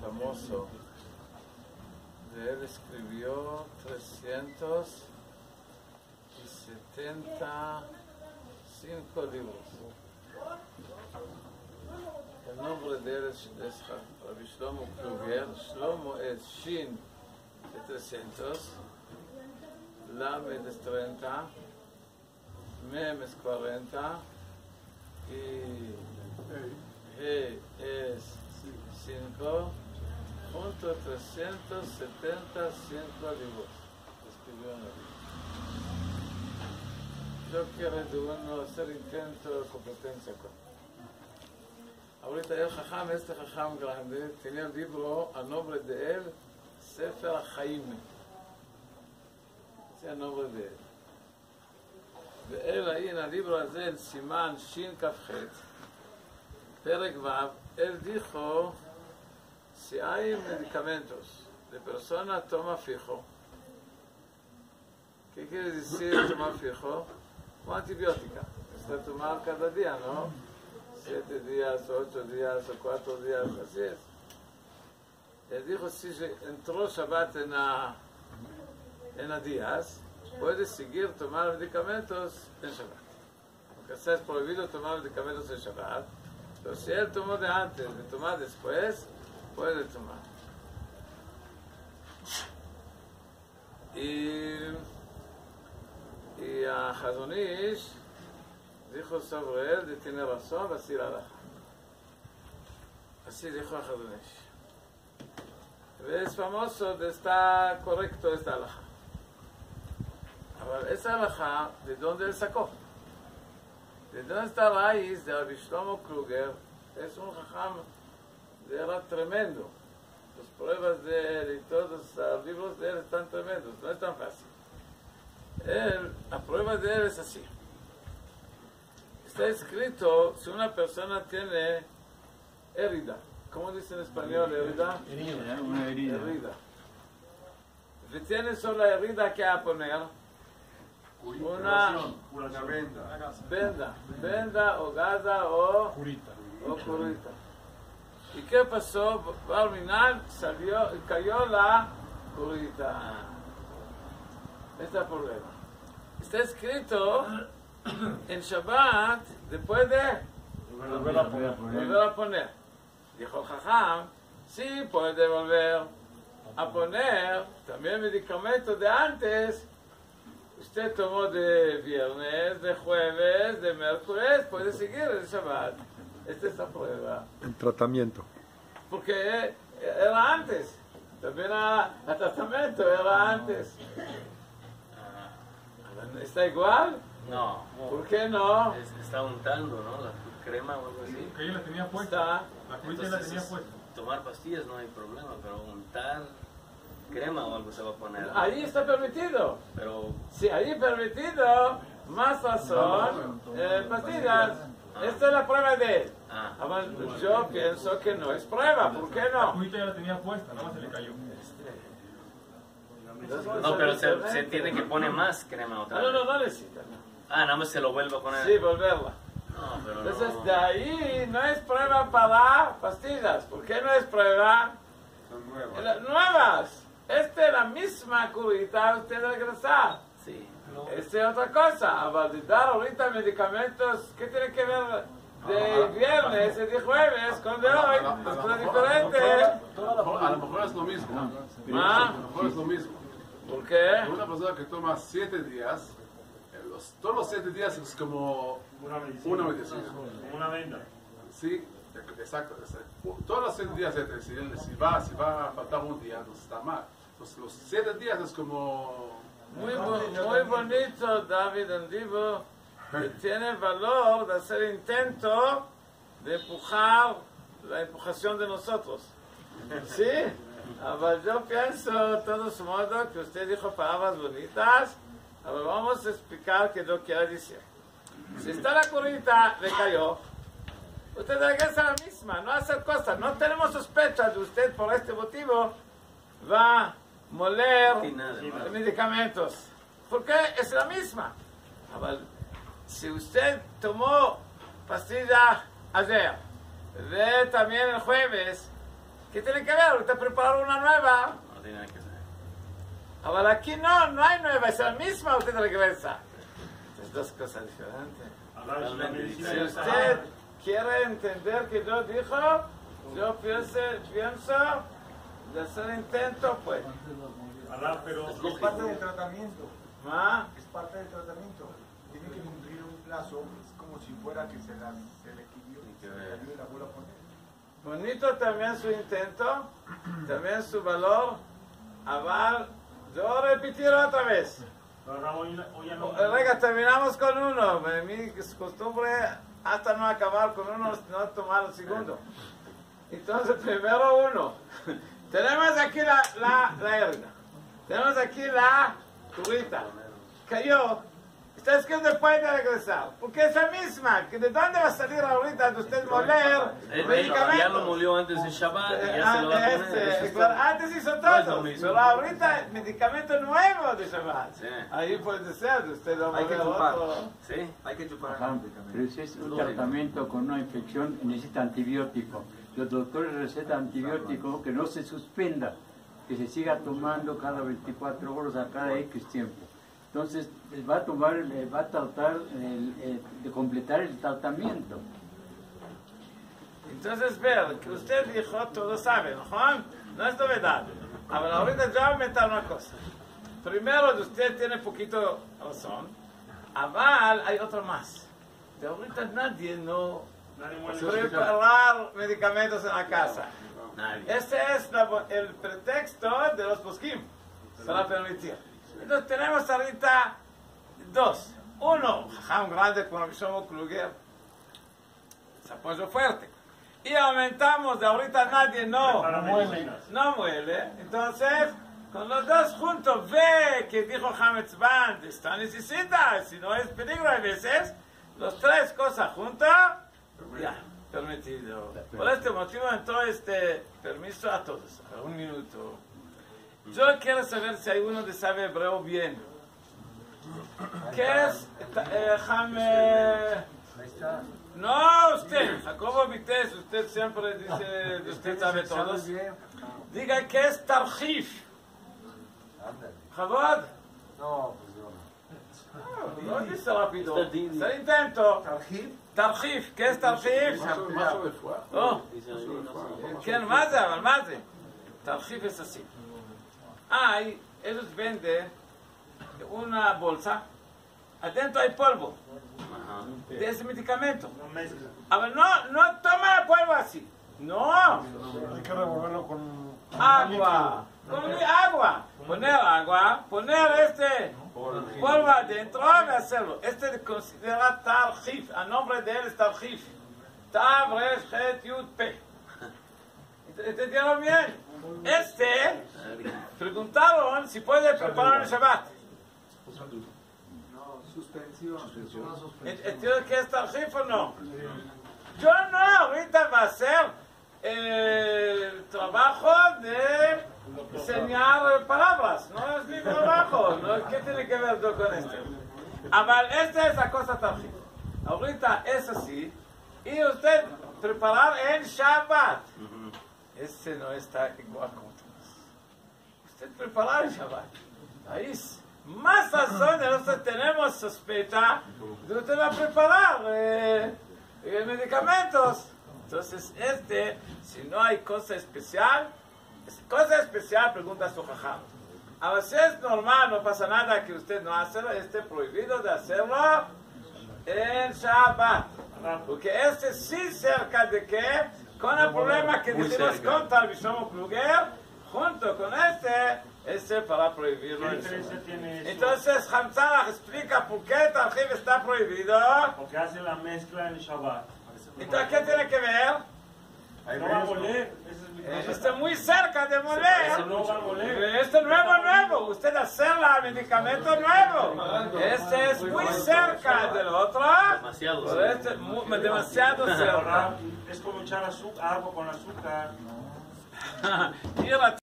famoso. De él escribió 375 libros. El nombre de él es Rabbi Shlomo Kluger. Shlomo es Shin de 300, Lamed es 30, Mem es 40 y He es 5, junto a 375 libros escribió en él. Yo quiero de uno hacer intento de competencia con. Ahorita el Jajam, este Jajam grande, tenía el libro, a nombre de él, Sefer HaChaim. Ese es el nombre de él. ואל העין הליברו הזה, סימן שין כ"ח, פרק ו', él dijo, si hay medicamentos de persona toma fijo, ¿qué quiere decir tomar fijo? Como antibiótica, es de tomar cada día, ¿no? 7 días, 8 días o 4 días, así es. Él dijo, si entró Shabbat en a días, puede seguir tomar medicamentos en Shabbat. Porque está prohibido tomar medicamentos en Shabbat, pero si él tomó de antes, de tomar después, puede tomar. Y a Chazon Ish dijo sobre él, de tiene razón, así la halajá. Así dijo a Chazon Ish. Es famoso de estar correcto esta halajá. Ahora, esa halajá, ¿de dónde él sacó? ¿De dónde está la raíz de Rabbi Shlomo Kluger? Es un jajam, era tremendo. Las pruebas de él y todos los libros de él están tremendos, no es tan fácil. La prueba de él es así. Está escrito, si una persona tiene herida, ¿cómo dice en español herida? Herida, una herida. Herida. Si tiene solo la herida, ¿qué va a poner? Una venda o gasa o curita. ¿Y qué pasó? Al final cayó la curita. Este es el problema. Está escrito en Shabbat, después de volver a poner. Dijo Jajam, sí puede volver a poner también medicamentos de antes. Usted tomó de viernes, de jueves, de miércoles, puede seguir el Shabbat. Esta es la prueba. El tratamiento. Porque era antes. También el tratamiento era antes. ¿Está igual? No. ¿Por qué no? Está untando, ¿no? La crema o algo así. Que ella la tenía puesta. La curita la tenía Entonces, puesta. tomar pastillas no hay problema, pero untar crema o algo se va a poner. Ahí está permitido. Pero Sí, ahí permitido, más razón, pastillas. Esta es la prueba de él. Ahora, yo pienso que no es prueba. ¿Por qué La no? curita ya la tenía puesta, nada más se le cayó. no, pero se tiene que poner más crema otra vez. No necesita. No. Nada más se lo vuelve a poner. Sí, volverla. No, pero Entonces, no. de ahí no es prueba para pastillas. ¿Por qué no es prueba? Son Las nuevas. Esta es la misma curita, usted regresar. Sí. Esta es otra cosa. A de dar ahorita medicamentos, ¿qué tiene que ver de viernes y de jueves con de hoy? Es una diferente. A lo mejor es lo mismo. A lo mejor es lo mismo. ¿Por qué? Una persona que toma 7 días, todos los 7 días es como una medicina. Como una venda. Sí, exacto. Todos los 7 días, si va a faltar un día, no está mal. Los 7 días es como... Muy bonito, David Andivo, que tiene valor de hacer intento de empujar la empujación de nosotros. ¿Sí? Pero yo pienso, de todos modos, que usted dijo palabras bonitas. Ahora vamos a explicar qué lo quiere decir. Si está la curita, le cayó. Usted regresa a la misma, no hace cosas. No tenemos sospecha de usted por este motivo. Va a moler medicamentos. Porque es la misma. Ahora, si usted tomó pastilla ayer, ve también el jueves, ¿Qué tiene que ver? Ahorita preparar una nueva. No tiene nada que ver. Ahora aquí no hay nueva, es la misma, usted tiene que ver esa. Es dos cosas diferentes. Hablar de una medicina Si ya usted está. quiere entender que yo dijo, yo pienso de hacer intento, pues. Hablar, pero Es parte del tratamiento. ¿Ah? Es parte del tratamiento. Tiene que cumplir un plazo. Es como si fuera que se le quitió. Se le cayó y la vuelve a poner. Bonito también su intento, también su valor. Aval, yo repetir otra vez. pero Ramón, hoy ya no. Venga, terminamos con uno. Mi costumbre hasta no acabar con uno, no tomar el segundo. Entonces, primero uno. Tenemos aquí la herida. Tenemos aquí la curita. Cayó. Usted es que no puede regresar. Porque es la misma. ¿De dónde va a salir ahorita de usted moler medicamentos? Ya lo molió antes de Shabbat y ya se lo va a poner. Claro, antes hizo No es todo. lo mismo. Pero ahorita medicamento nuevo de Shabbat. Sí. Ahí puede ser. Usted va a Hay que moler chupar. otro. ¿Sí? Hay que chupar. Ajá, pero si es un tratamiento con una infección, necesita antibiótico. Los doctores recetan antibiótico que no se suspenda, que se siga tomando cada 24 horas a cada X tiempo. Entonces, va a tratar de completar el tratamiento. Entonces, ver que usted dijo, todos saben, ¿no? No es novedad. Ahora, ahorita yo voy a inventar una cosa. Primero, usted tiene poquito razón. Aval, hay otro más. De ahorita nadie no Nadie muere. preparar medicamentos en la casa. Nadie. Este es el pretexto de los poskim para permitir. Entonces tenemos ahorita dos. Uno, jajam grande con el Shlomo Kluger, se apoyo fuerte. Y aumentamos de ahorita nadie no muele. Entonces, con los dos juntos, ve que dijo Hametz Band, está necesita, si no es peligro a veces, los tres cosas juntas, ya, permitido. Por este motivo entró este permiso a todos. A un minuto. Yo quiero saber si hay uno que sabe hebreo bien. ¿Qué es? No, usted, Jacobo Vites, usted siempre dice, usted sabe todos. Diga que es Tarjif. Jabod. No, pues No dice rápido. Está Didi. Se intento. Tarjib. Tarjif, ¿qué es Tarjif? Mazo de fuego. Oh, Dice ahí, no sé. ¿quién más? Más. Tarjif es así. Hay, ellos venden una bolsa, adentro hay polvo Ajá. de ese medicamento. No mezcla. A ver, no toma el polvo así. No, Hay que revolverlo con agua. Con agua. Poner este polvo adentro y hacerlo. Este se considera Tarjif. El nombre de él es Tarjif. Tav, Resh, Het, Yud, Pe. ¿Entendieron bien? Este, preguntaron si puede preparar el Shabbat. No, suspensión. ¿Entiendes que es Tarjif o no? Yo no, ahorita va a ser el trabajo de enseñar palabras. No es mi trabajo. ¿No? ¿Qué tiene que ver yo con este? Esta es la cosa Tarjif. Ahorita es así. Y usted preparar el Shabbat. Este no está igual como todos. Usted preparar el Shabbat. Ahí es más razón de nosotros tenemos sospecha de que usted va a preparar medicamentos. Entonces, si no hay cosa especial, pregunta a su jajam. A veces es normal, no pasa nada que usted no hace, prohibido de hacerlo en Shabbat. Porque sí cerca de que, con el problema que Muy decimos cerca. contra el Bishomo Kluger, junto con para prohibirlo. ¿Qué en diferencia Shabbat. tiene eso? Entonces, Hamzah explica por qué el Tarjif está prohibido. Porque hace la mezcla en el Shabbat. Entonces, ¿qué tiene que ver? No va a moler. Ese es mi cosa. Está muy cerca de Ese moler. no va a moler. Este nuevo. Usted hacerla medicamento nuevo. Este es muy cerca del otro. Demasiado Pero cerca. demasiado cerca. Es como echar azúcar, agua con azúcar. Y la